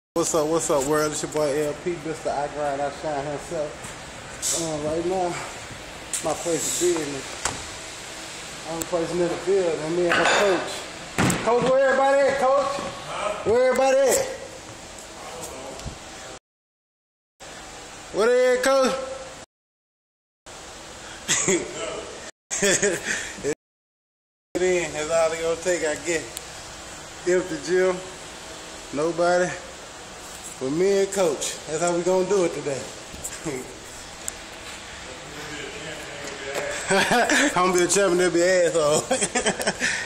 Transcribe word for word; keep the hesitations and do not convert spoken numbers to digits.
What's up, what's up, world? It's your boy L P, Mister I Grind, I Shine himself. Um, right now, my place of business. I'm placing in the field, and me and my coach. Coach, where everybody at, coach? Huh? Where everybody at? Where they at, coach? It in, that's all they gonna take, I guess. Empty gym, nobody. With me and coach. That's how we gonna do it today. I'm gonna be a champion, they'll be an asshole.